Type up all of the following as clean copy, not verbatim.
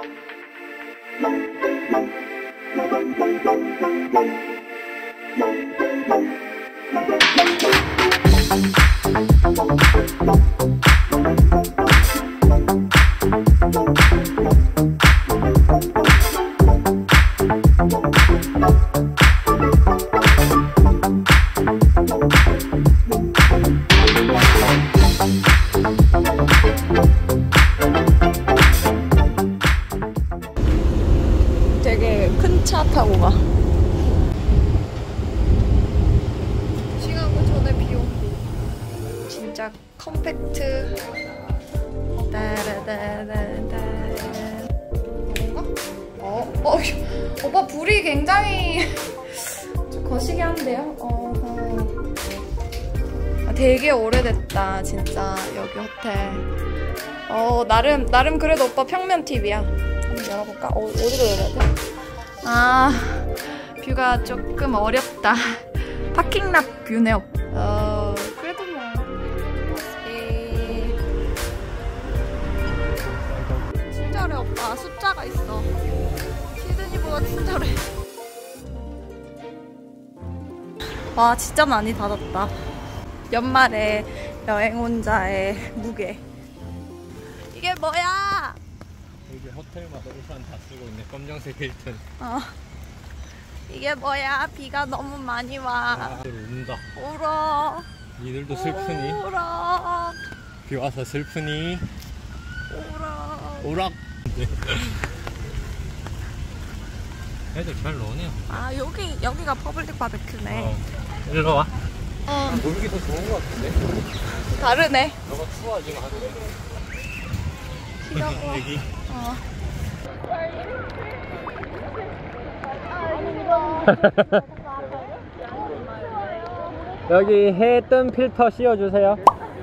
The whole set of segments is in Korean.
되게 큰 차 타고 가. 싱하고 전에 비용 진짜 컴팩트. 따라다다다. 뭔가? 오빠 불이 굉장히 좀 거시기 한데요? 되게 오래됐다 진짜 여기 호텔. 나름 그래도 오빠 평면 TV야. 한번 열어볼까? 어디로 열어야 돼? 아, 뷰가 조금 어렵다. 파킹락 뷰네. 그래도 뭐. 친절해 오빠. 숫자가 있어. 시드니보다 친절해. 와, 진짜 많이 닫았다. 연말에 여행 혼자의 무게. 이게 뭐야? 여기 호텔마다 우산 다 쓰고 있네. 검정색 힐튼. 이게 뭐야? 비가 너무 많이 와. 운다. 울어. 니들도 슬프니? 울어. 비 와서 슬프니? 울어. 오락. 애들 잘 노네. 아, 여기가 퍼블릭 바베큐네. 일로 와. 놀기 더 좋은 것 같은데? 다르네. 너가 추워하지 마. 여기. 여기 해 뜬 필터 씌워주세요.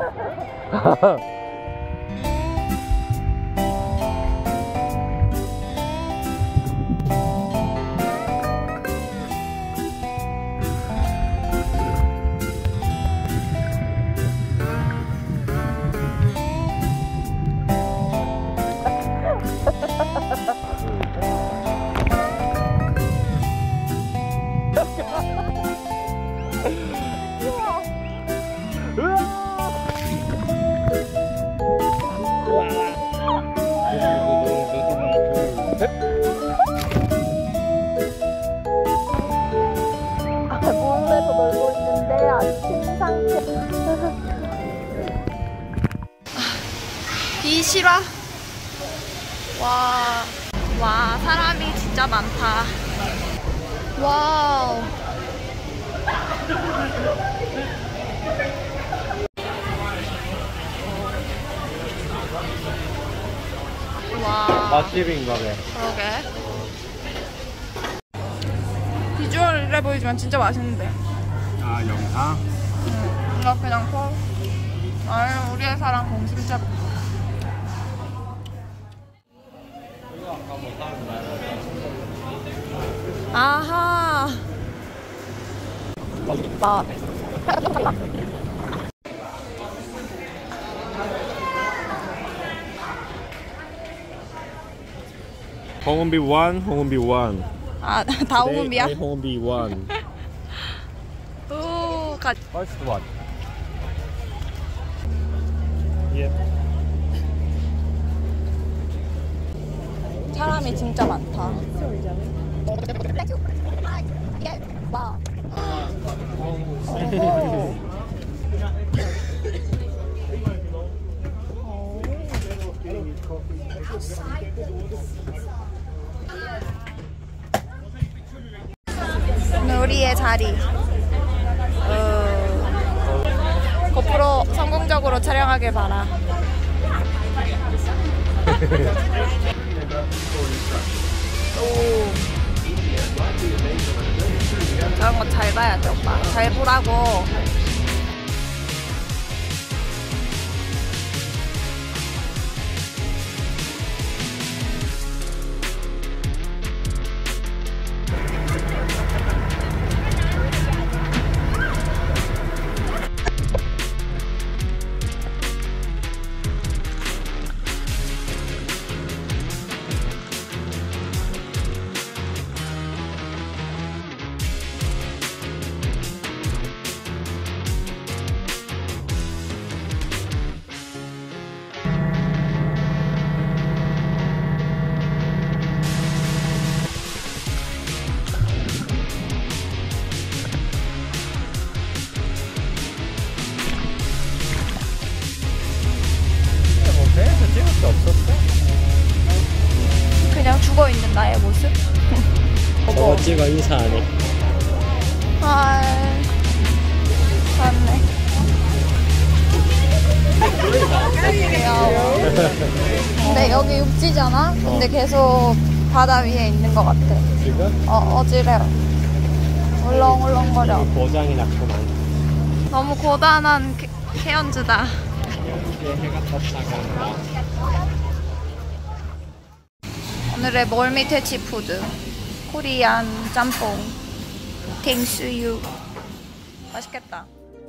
물에서 놀고 있는데 아주 심상치. 비 실화. 와, 사람이 진짜 많다. 와우. 와. 맛집인가 봐. 그러게. 비주얼 이래 보이지만 진짜 맛있는데. 아, 영상? 이거 그냥 콜. 아유, 우리의 사랑 공심채. 아하. 맛있다. 홍은비 1, 홍은비 1. 아, 다 홍은비야? 홍은비 1. 오, First one. Yep. 사람이 진짜 많다. 우리의 자리. 고프로 성공적으로 촬영하길 바라. 오. 저런 거 잘 봐야죠, 오빠. 잘 보라고. 찍어 인사하네. 아, 맞네. 귀여워. 근데 여기 육지잖아? 근데 계속 바다 위에 있는 것 같아. 지금? 어지러워. 울렁울렁거려. 고장이 났구만. 너무 고단한 케언즈다. 이제 해가 떴다 간다. 오늘의 멀미 퇴치푸드. 코리안 짬뽕. 탱수유. 맛있겠다.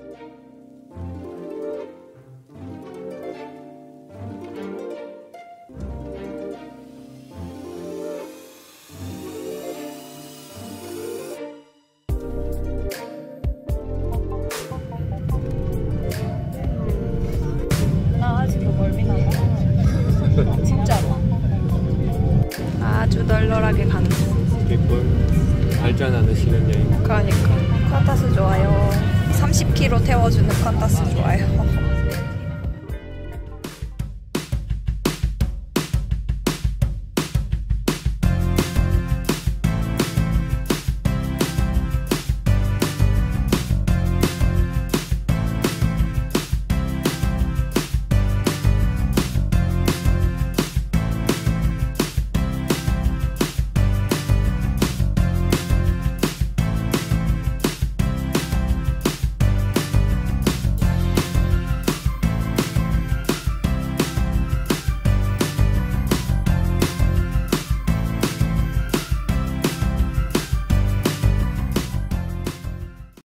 나 아직도 멀미 나나? 진짜로. 아주 널널하게 가는. 기쁨 발전하는 신혼여행. 그러니까. 칸타스 좋아요. 30km 태워주는 칸타스 좋아요.